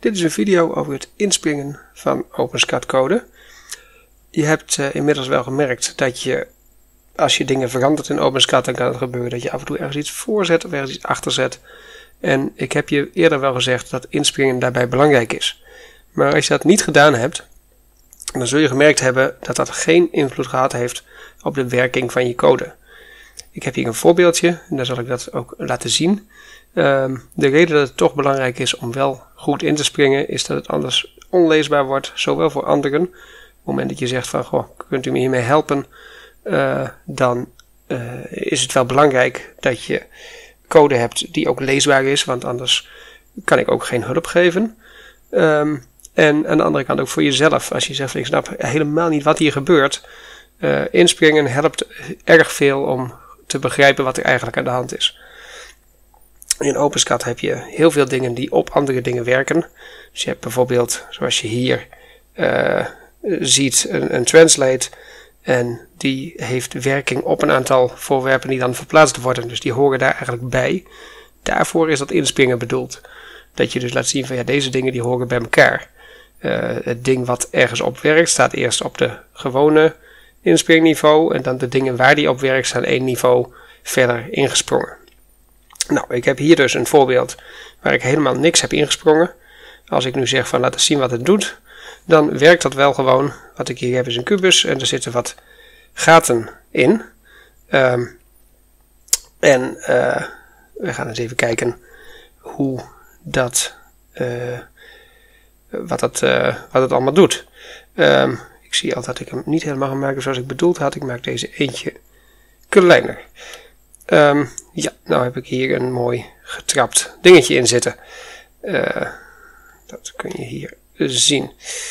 Dit is een video over het inspringen van OpenSCAD code. Je hebt inmiddels wel gemerkt dat je, als je dingen verandert in OpenSCAD, dan kan het gebeuren dat je af en toe ergens iets voorzet of ergens iets achterzet. En ik heb je eerder wel gezegd dat inspringen daarbij belangrijk is. Maar als je dat niet gedaan hebt, dan zul je gemerkt hebben dat dat geen invloed gehad heeft op de werking van je code. Ik heb hier een voorbeeldje en daar zal ik dat ook laten zien. De reden dat het toch belangrijk is om wel goed in te springen, is dat het anders onleesbaar wordt, zowel voor anderen. Op het moment dat je zegt van, goh, kunt u me hiermee helpen, dan is het wel belangrijk dat je code hebt die ook leesbaar is, want anders kan ik ook geen hulp geven. En aan de andere kant ook voor jezelf, als je zegt, ik snap helemaal niet wat hier gebeurt. Inspringen helpt erg veel om te begrijpen wat er eigenlijk aan de hand is. In OpenSCAD heb je heel veel dingen die op andere dingen werken. Dus je hebt bijvoorbeeld, zoals je hier ziet, een translate. En die heeft werking op een aantal voorwerpen die dan verplaatst worden. Dus die horen daar eigenlijk bij. Daarvoor is dat inspringen bedoeld. Dat je dus laat zien van, ja, deze dingen die horen bij elkaar. Het ding wat ergens op werkt staat eerst op de gewone inspringniveau. En dan de dingen waar die op werkt staan één niveau verder ingesprongen. Nou, ik heb hier dus een voorbeeld waar ik helemaal niks heb ingesprongen. Als ik nu zeg van laten zien wat het doet, dan werkt dat wel gewoon. Wat ik hier heb is een kubus en er zitten wat gaten in. We gaan eens even kijken hoe dat, wat het allemaal doet. Ik zie al dat ik hem niet helemaal ga maken zoals ik bedoeld had. Ik maak deze eentje kleiner. Ja, nou heb ik hier een mooi getrapt dingetje in zitten. Dat kun je hier zien.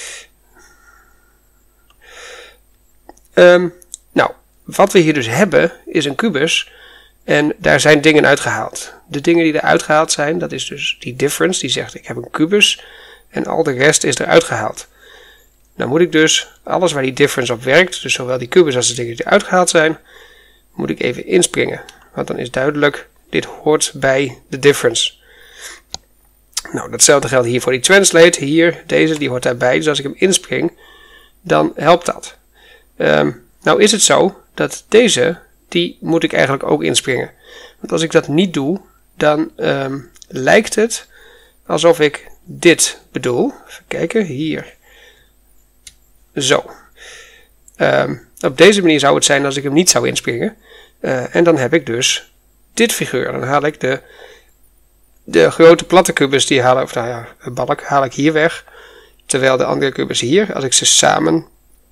Nou, wat we hier dus hebben is een kubus en daar zijn dingen uitgehaald. De dingen die eruit gehaald zijn, dat is dus die difference, die zegt ik heb een kubus en al de rest is eruit gehaald. Dan moet ik dus alles waar die difference op werkt, dus zowel die kubus als de dingen die eruit gehaald zijn, moet ik even inspringen. Want dan is duidelijk, dit hoort bij de difference. Nou, datzelfde geldt hier voor die translate. Hier, deze, die hoort daarbij. Dus als ik hem inspring, dan helpt dat. Nou is het zo dat deze, die moet ik eigenlijk ook inspringen. Want als ik dat niet doe, dan lijkt het alsof ik dit bedoel. Even kijken, hier. Zo. Op deze manier zou het zijn als ik hem niet zou inspringen. En dan heb ik dus dit figuur. Dan haal ik de grote platte kubus, die haal, of nou ja, een balk, haal ik hier weg. Terwijl de andere kubus hier, als ik ze samen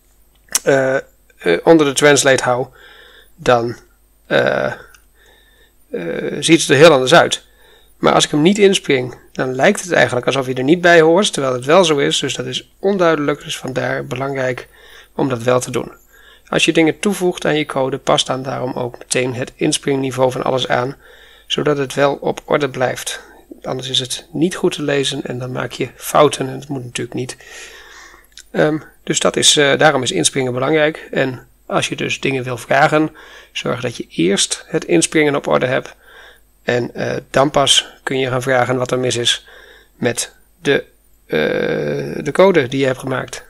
onder de translate hou, dan ziet het er heel anders uit. Maar als ik hem niet inspring, dan lijkt het eigenlijk alsof hij er niet bij hoort, terwijl het wel zo is. Dus dat is onduidelijk, dus vandaar belangrijk om dat wel te doen. Als je dingen toevoegt aan je code, past dan daarom ook meteen het inspringniveau van alles aan, zodat het wel op orde blijft. Anders is het niet goed te lezen en dan maak je fouten en dat moet natuurlijk niet. Dus daarom is inspringen belangrijk. En als je dus dingen wil vragen, zorg dat je eerst het inspringen op orde hebt. En dan pas kun je gaan vragen wat er mis is met de code die je hebt gemaakt.